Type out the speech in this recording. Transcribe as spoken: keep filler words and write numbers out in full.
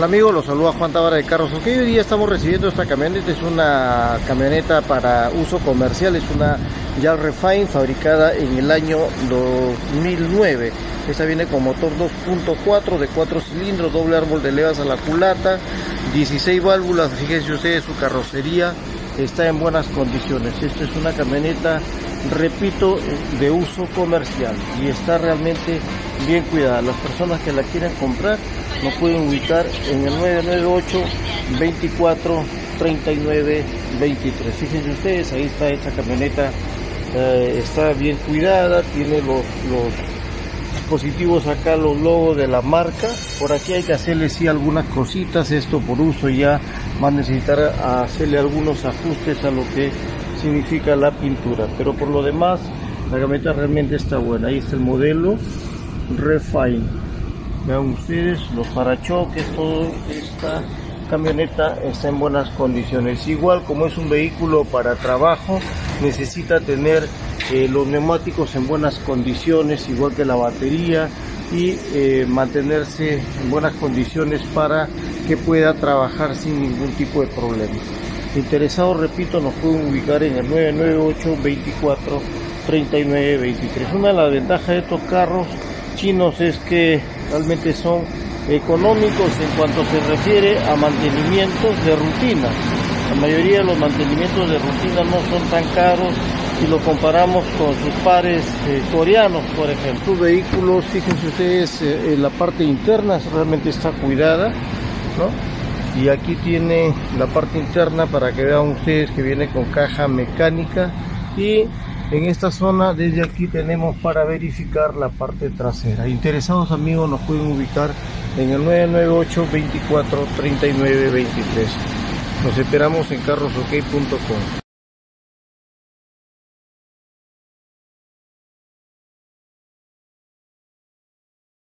Hola amigos, los saluda Juan Tábara de Carros OK. Hoy día estamos recibiendo esta camioneta. Es una camioneta para uso comercial, es una Jal Refine fabricada en el año dos mil nueve. Esta viene con motor dos punto cuatro de cuatro cilindros, doble árbol de levas a la culata, dieciséis válvulas. Fíjense ustedes, su carrocería está en buenas condiciones. Esta es una camioneta, repito, de uso comercial y está realmente bien cuidada. Las personas que la quieran comprar nos pueden ubicar en el nueve nueve ocho, veinticuatro, treinta y nueve, veintitrés. Fíjense ustedes, ahí está esta camioneta, eh, está bien cuidada, tiene los, los dispositivos acá, los logos de la marca. Por aquí hay que hacerle sí algunas cositas, esto por uso ya va a necesitar hacerle algunos ajustes a lo que significa la pintura, pero por lo demás la camioneta realmente está buena. Ahí está el modelo Refine. Vean ustedes los parachoques, toda esta camioneta está en buenas condiciones. Igual, como es un vehículo para trabajo, necesita tener eh, los neumáticos en buenas condiciones, igual que la batería, y eh, mantenerse en buenas condiciones para que pueda trabajar sin ningún tipo de problema. Interesados, repito, nos pueden ubicar en el nueve nueve ocho, veinticuatro, treinta y nueve, veintitrés. Una de las ventajas de estos carros chinos es que realmente son económicos en cuanto se refiere a mantenimientos de rutina. La mayoría de los mantenimientos de rutina no son tan caros si lo comparamos con sus pares eh, coreanos, por ejemplo. Sus vehículos, fíjense ustedes, eh, en la parte interna realmente está cuidada, ¿no? Y aquí tiene la parte interna para que vean ustedes que viene con caja mecánica, y en esta zona desde aquí tenemos para verificar la parte trasera. Interesados amigos nos pueden ubicar en el nueve nueve ocho, veinticuatro, treinta y nueve, veintitrés. Nos esperamos en carros ok punto com.